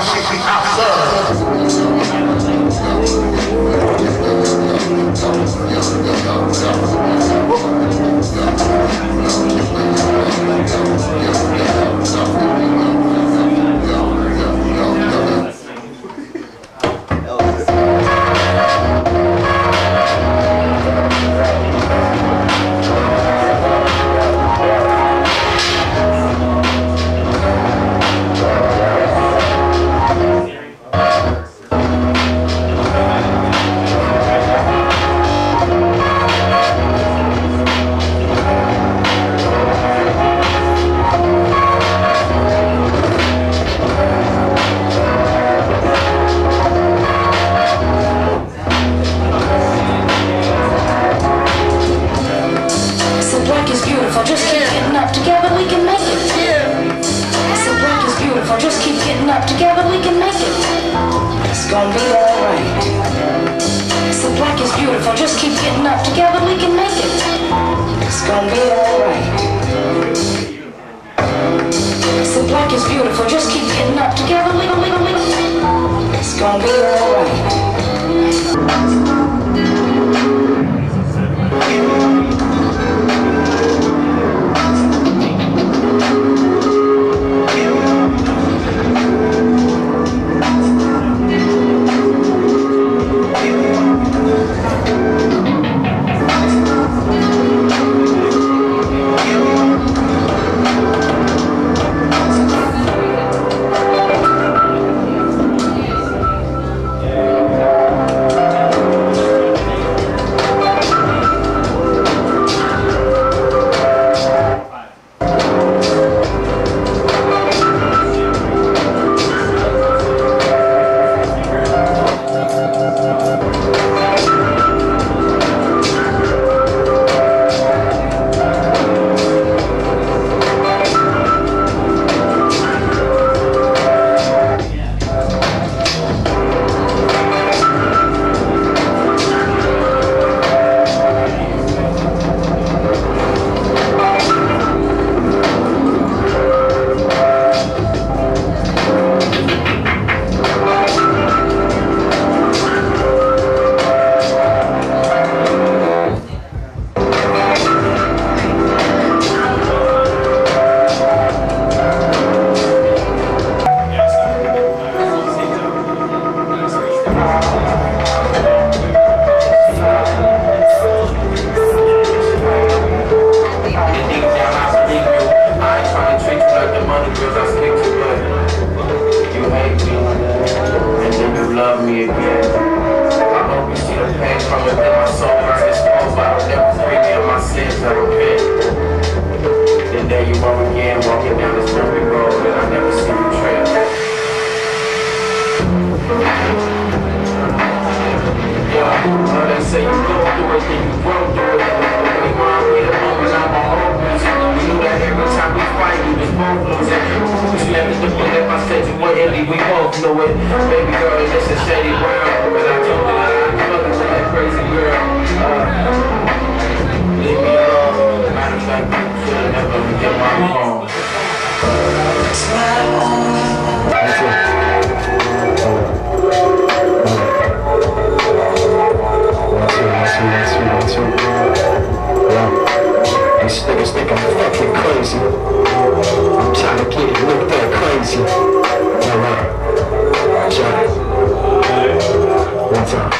shit be outside. Just keep getting up together, we can make it. So black is beautiful, just keep getting up together, we can make it. It's gonna be alright. So black is beautiful, just keep getting up together, we can make it. It's gonna be alright. So black is beautiful, just keep getting up together, we it's gonna be alright. Say you go through it, then you grow through it. Remind me the moment I'm a whole music. You knew that every time we fight, we was both losing. You never took me if I said you wouldn't leave, we both knew it. Baby girl, this is shady world. But I told you that I'm fucking with that crazy girl. Leave me alone. Matter of fact, you should've never get my phone. These niggas think I'm fucking crazy. I'm trying to get it looked at crazy. Johnny. One time.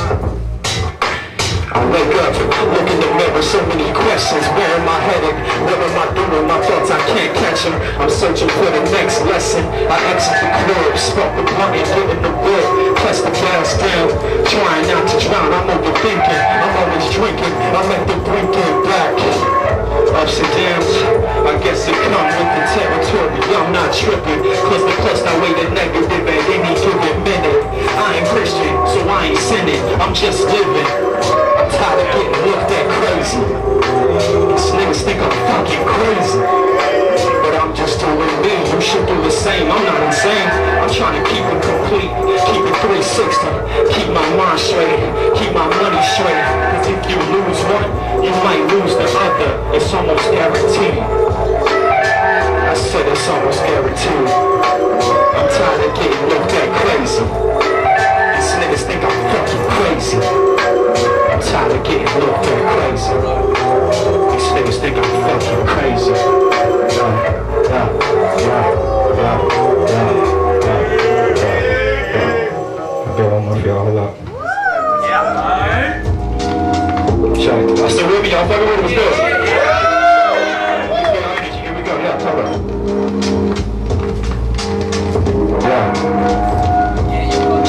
I wake up, look in the mirror, so many questions. Where am I headed? What am I doing? My thoughts, I can't catch them. I'm searching for the next lesson. I exit the crib, spark the blunt and get in the bed. Press the gas down, trying not to drown. I'm overthinking, I'm always drinking. I'm at the brink and back. Ups and downs, I guess it come with the territory. I'm not tripping, cause the plus I weigh the negative at any given minute. I ain't Christian, so I ain't sinning, I'm just living. I'm tired of getting looked at crazy. These niggas think I'm fucking crazy, but I'm just doing me. You should do the same, I'm not insane. I'm trying to keep it complete, keep it 360. Keep my mind straight, keep my money straight. Cause if you lose one, you might lose the other. It's almost guaranteed. I said it's almost guaranteed. I'm tired of getting looked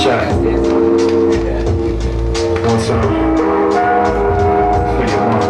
shot. One time. For your mom.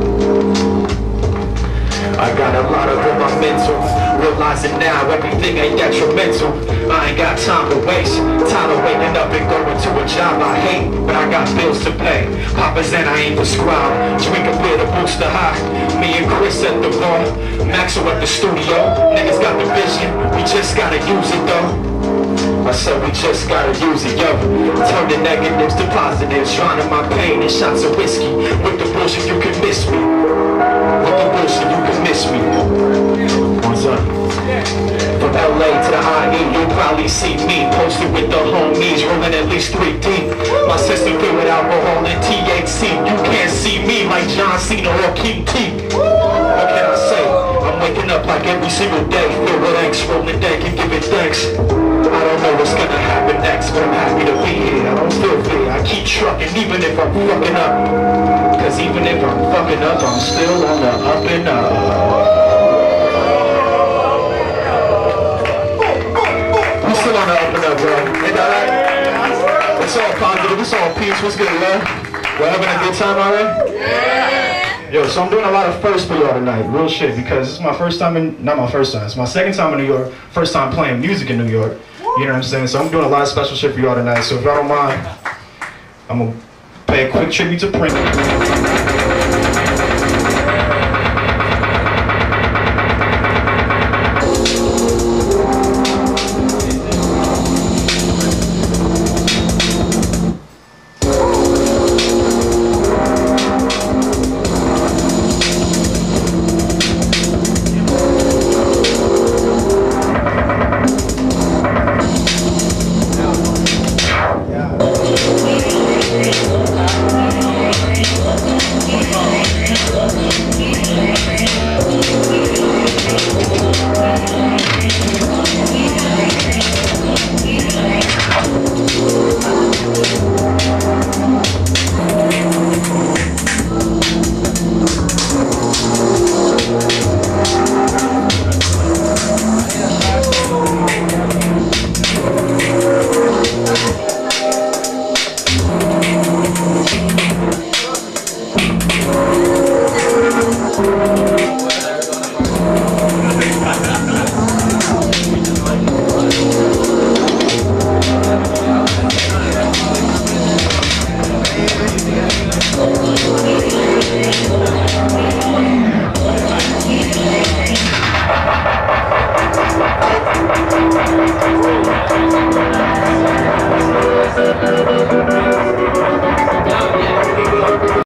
I got a lot of on my mental. Realizing now everything ain't detrimental. I ain't got time to waste. Time to waking up and going to a job I hate. But I got bills to pay. Papa's and I ain't prescribed. Drink a beer to boost the high. Me and Chris at the bar. Maxo at the studio. Niggas got the vision. We just gotta use it though. I said we just gotta use it, yo. Turn the negatives to positives. Drowning my pain in shots of whiskey. With the bullshit you can miss me. With the bullshit you can miss me. What's up? From LA to the IE, you'll probably see me posted with the homies, rolling at least 3 deep. My system filled with alcohol and THC. You can't see me like John Cena or King T. What can I say? I'm waking up like every single day, filled with angst, rolling deck and giving thanks. I don't know what's gonna happen next, but I'm happy to be here. I don't feel fear, I keep trucking even if I'm fucking up. Cause even if I'm fucking up, I'm still on the up and up. Still on the up and up, bro. Ain't that right? It's all positive, it's all peace. What's good, love? We're having a good time already? Yeah! Yo, so I'm doing a lot of firsts for y'all tonight, real shit, because it's my first time in, not my first time, it's my second time in New York, first time playing music in New York. You know what I'm saying? So I'm doing a lot of special shit for y'all tonight, so if y'all don't mind, I'm gonna pay a quick tribute to Prince.